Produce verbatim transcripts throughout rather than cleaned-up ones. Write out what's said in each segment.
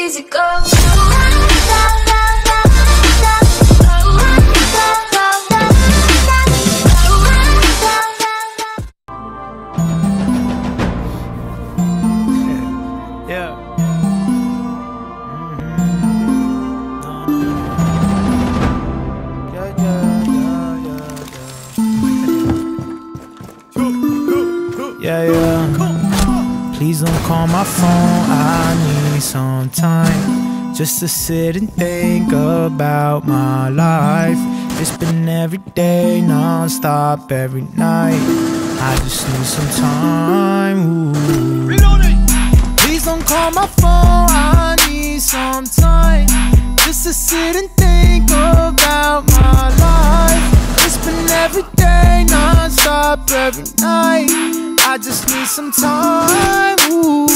easy go. Yeah, yeah. Please don't call my phone, I need some time just to sit and think about my life. It's been every day, non-stop, every night. I just need some time, ooh. Please don't call my phone, I need some time just to sit and think about my life. It's been every day, non-stop, every night. I just need some time, ooh.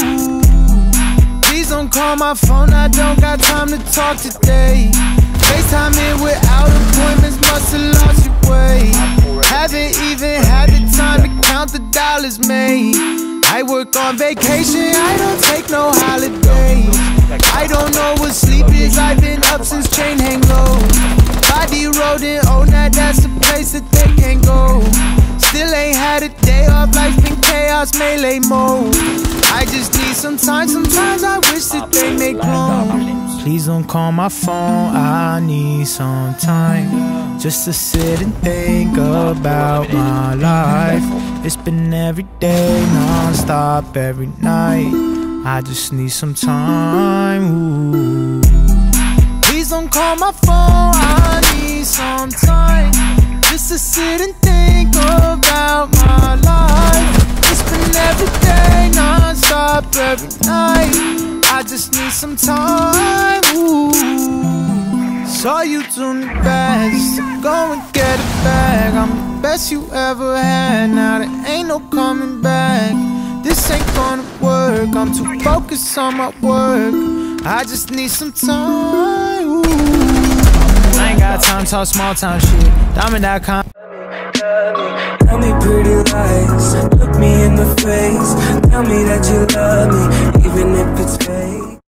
Please don't call my phone, I don't got time to talk today. FaceTime in without appointments, must have lost your way. Haven't even had the time to count the dollars made. I work on vacation, I don't take no holidays. I don't know what sleep is, I've been up since train hang low. Body rolling, oh now that's the place that they can't go. Still ain't had a day off, life's been chaos, melee mode. I just need some time, sometimes I wish that they make clones. Please don't call my phone, I need some time just to sit and think about my life. It's been every day, non-stop, every night. I just need some time, ooh. Please don't call my phone, I need some time just to sit and think about my life. It's been every day, non-stop, every night. I just need some time, ooh. Saw you do me best, go and get it back. I'm the best you ever had, now there ain't no coming back. This ain't gonna work, I'm too focused on my work. I just need some time, ooh. I ain't got time to talk small town shit, diamond dot com. Tell me pretty lies, look me in the face. Tell me that you love me, even if it's fake.